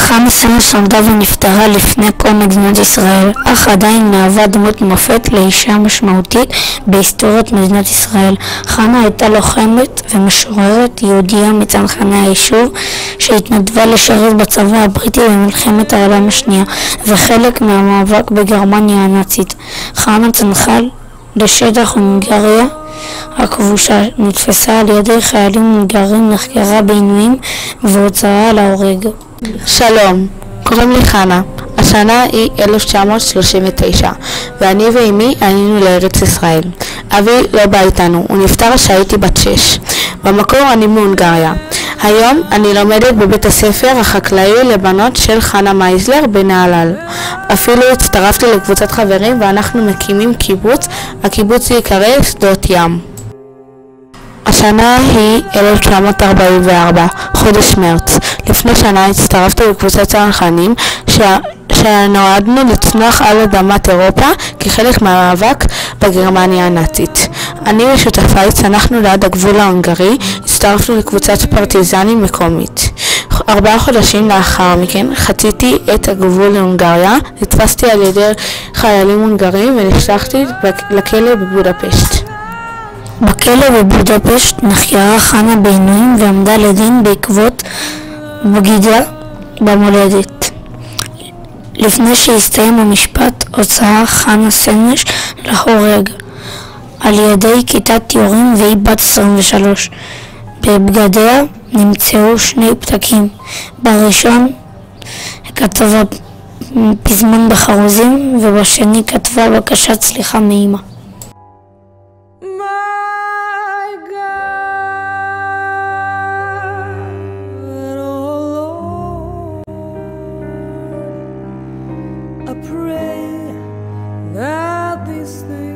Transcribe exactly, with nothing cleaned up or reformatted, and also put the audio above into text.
חנה סנש עמדה ונפטרה לפני כל מדינת ישראל, אך עדיין מהווה דמות מופת לאישה משמעותית בהיסטוריית מדינת ישראל. חנה הייתה לוחמת ומשוררת יהודייה מצנחני היישוב שהתנדבה לשרת בצבא הבריטי במלחמת העולם השנייה וחלק מהמאבק בגרמניה הנאצית. חנה צנחה לשטח הונגריה הכבושה, נתפסה על ידי חיילים הונגרים, נחקרה בעינויים והוצאה להורג. שלום, קוראים לי חנה. השנה היא אלף תשע מאות שלושים ותשע ואני ואמי עלינו לארץ ישראל. אבי לא בא איתנו, הוא נפטר כשהייתי בת שש. במקור אני מהונגריה. היום אני לומדת בבית הספר החקלאי לבנות של חנה מייזלר בנהלל. אפילו הצטרפתי לקבוצת חברים ואנחנו מקימים קיבוץ. הקיבוץ יקרא שדות ים. השנה היא אלף תשע מאות ארבעים וארבע, חודש מרץ. לפני שנה הצטרפתי לקבוצת צנחנים שה... שנועדנו לצנוח על אדמת אירופה כחלק מהמאבק בגרמניה הנאצית. אני ושותפיי צנחנו ליד הגבול ההונגרי, הצטרפנו לקבוצת פרטיזנים מקומית. ארבעה חודשים לאחר מכן חציתי את הגבול להונגריה, נתפסתי על ידי חיילים הונגרים ונשלחתי לכלא בבודפשט. בכלא בבודפשט נחקרה חנה בעינויים ועמדה לדין בעקבות בגידה במולדת. לפני שהסתיים המשפט הוצאה חנה סנש להורג על ידי כיתת יורים והיא בת עשרים ושלוש. בבגדיה נמצאו שני פתקים. בראשון כתבה פזמון בחרוזים ובשני כתבה בקשת סליחה מאמא. I pray that these things